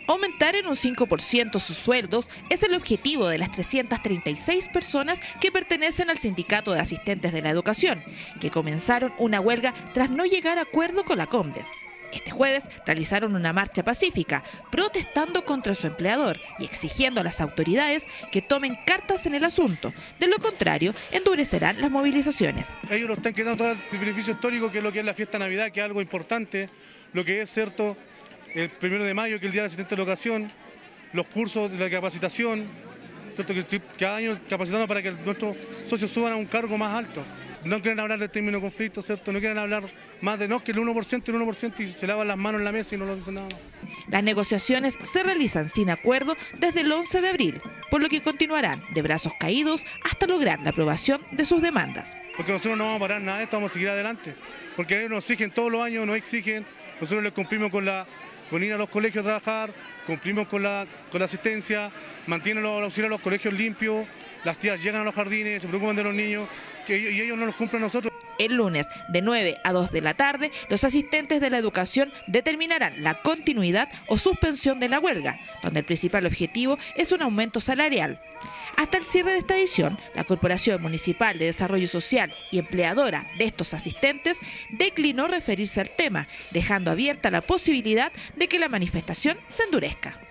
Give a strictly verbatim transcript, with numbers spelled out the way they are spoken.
Aumentar en un cinco por ciento sus sueldos es el objetivo de las trescientas treinta y seis personas que pertenecen al Sindicato de Asistentes de la Educación, que comenzaron una huelga tras no llegar a acuerdo con la Comdes. Este jueves realizaron una marcha pacífica, protestando contra su empleador y exigiendo a las autoridades que tomen cartas en el asunto. De lo contrario, endurecerán las movilizaciones. Ellos lo están queriendo traer el beneficio histórico, que es lo que es la fiesta de Navidad, que es algo importante, lo que es cierto, el primero de mayo, que es el Día del Asistente de la Educación, los cursos de la capacitación, cierto, que estoy cada año capacitando para que nuestros socios suban a un cargo más alto. No quieren hablar del término conflicto, ¿cierto? No quieren hablar más de no, que el uno por ciento y el uno por ciento y se lavan las manos en la mesa y no lo dicen nada más. Las negociaciones se realizan sin acuerdo desde el once de abril, por lo que continuarán de brazos caídos hasta lograr la aprobación de sus demandas. Porque nosotros no vamos a parar nada de esto, vamos a seguir adelante. Porque ellos nos exigen todos los años, nos exigen, nosotros les cumplimos con la con ir a los colegios a trabajar, cumplimos con la, con la asistencia, mantienen los auxiliares los colegios limpios, las tías llegan a los jardines, se preocupan de los niños, que ellos, y ellos no los cumplen a nosotros. El lunes, de nueve a dos de la tarde, los asistentes de la educación determinarán la continuidad o suspensión de la huelga, donde el principal objetivo es un aumento salarial. Hasta el cierre de esta edición, la Corporación Municipal de Desarrollo Social y empleadora de estos asistentes declinó referirse al tema, dejando abierta la posibilidad de que la manifestación se endurezca.